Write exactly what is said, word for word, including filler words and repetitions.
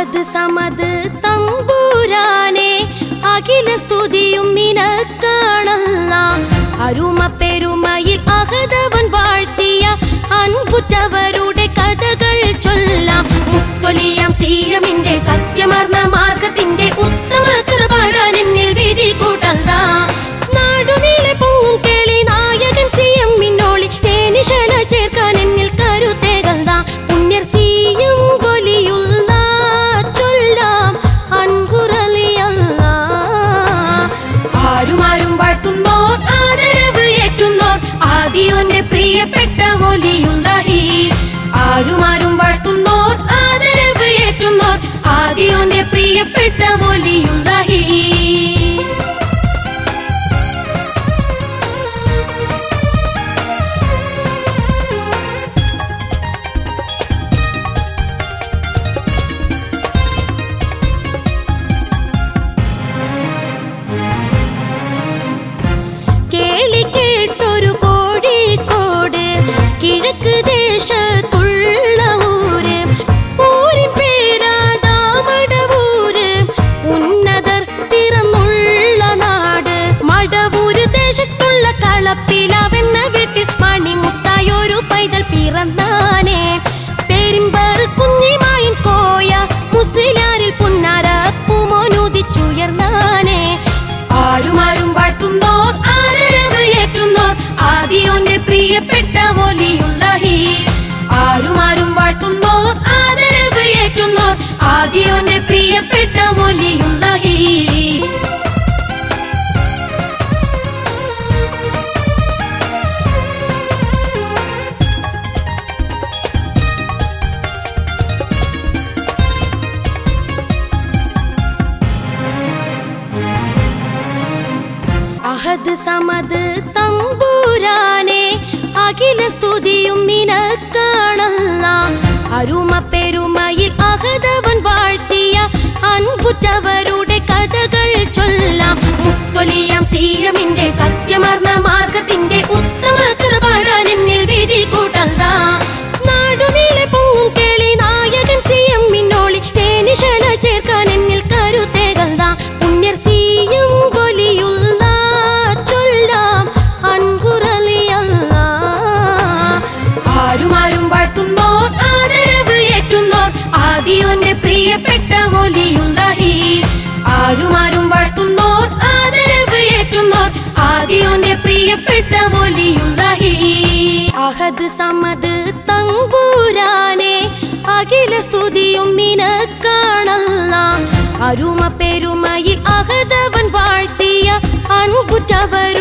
അഹദ് സമദ് തമ്പുരാനെ അഖില സ്തുതിയും നിനക്കാണല്ലാഹ്. അരുമ പെരുമയിൽ അഹദവൻ വാഴ്ത്തിയ അൻപുറ്റവരുടെ കഥകൾ ചൊല്ലാം. മുത്തൊലിയാം സീയമിന്റെ സത്യമർന്ന മാർഗത്തിന്റെ ഉത്തമ കഥ പാടാൻ എന്നിൽ വിധി കൂട്ടല്ലാ. നാടുനീളെ പൊങ്ങും കേളി നായകൻ സിയം മിന്നോളി തേനിശല ചേർക്കാൻ എന്നിൽ കരുത്തേകല്ലാ. പുണ്യർ സിയം കൊലിയുള്ള ചൊല്ലാം അൻപുറലിയല്ലാ. ആരുമാരും വാഴ്ത്തുന്നോർ ആദരവ് ഏറ്റുന്നോർ ആദിയോന്റെ പ്രിയപ്പെട്ട ഒലിയുള്ളഹി. ആരുമാരും വാഴ്ത്തുന്നോർ ആദരവ് ഏറ്റുന്നോർ ആദിയോന്റെ പ്രിയപ്പെട്ട ഒലിയുള്ളഹി. കേളി കേട്ടൊരു കോഴിക്കോട് കിഴക്ക് ദേശത്തുള്ള ഊര്. ഊരിൻ പേരാതാ മടവൂര്. ഉന്നതർ പിറന്നുള്ള നാട് മടവൂര് ദേശത്തുള്ള കളപ്പിലാവെന്ന വീട്ടിൽ മണിമുത്തായൊരു പൈതൽ പിറന്നാനേ. പെരുമ്പർ കുഞ്ഞിമായൻ കോയ മുസ്ലിയാരിൽ പുന്നാര പൂമോനുദിച്ചുയർന്നാനേ. ആരുമാരും വാഴ്ത്തുന്നോർ ആദരവ് ഏറ്റുന്നോർ ആദിയോന്റെ പ്രിയപ്പെട്ട ഒലിയുള്ളഹി. ആരുമാരും വാഴ്ത്തുന്നോർ ആദരവ് ഏറ്റുന്നോർ ആദിയോന്റെ പ്രിയപ്പെട്ട ഒലിയുള്ളഹി. അഹദ് സമദ് തമ്പുരാനെ അഖില സ്തുതിയും നിനക്കാണല്ലാഹ്. അരുമ പെരുമയിൽ അഹദവൻ വാഴ്ത്തിയ അൻപുറ്റവരുടെ കഥകൾ ചൊല്ലാം. മുത്തൊലിയാം സീയമിന്റെ സത്യമർന്ന മാർഗത്തിന്റെ ഉത്തമ കഥ പാടാൻ എന്നിൽ വിധി കൂട്ടല്ലാ. നാടുനീളെ പൊങ്ങും കേളി നായകൻ സിയം മിന്നോളി തേനിശല ചേർക്കാൻ എന്നിൽ കരുത്തേകല്ലാ. പുണ്യർ സിയം കൊലിയുള്ള ചൊല്ലാം അൻപുറലിയല്ലാ. ആരുമാരും വാഴ്ത്തുന്നോർ ആദരവ് ഏറ്റുന്നോർ ആദിയോന്റെ പ്രിയപ്പെട്ട ഒലിയുള്ളഹി. ആരുമാരും വാഴ്ത്തുന്നോർ ആദരവ് ഏറ്റുന്നോർ ആദിയോന്റെ പ്രിയപ്പെട്ട ഒലിയുള്ളഹി. അഹദ് സമദ് തമ്പുരാനെ അഖില സ്തുതിയും നിനക്കാണല്ലാഹ്. അരുമ പെരുമയിൽ അഹദവൻ വാഴ്ത്തിയ അൻപുറ്റവർ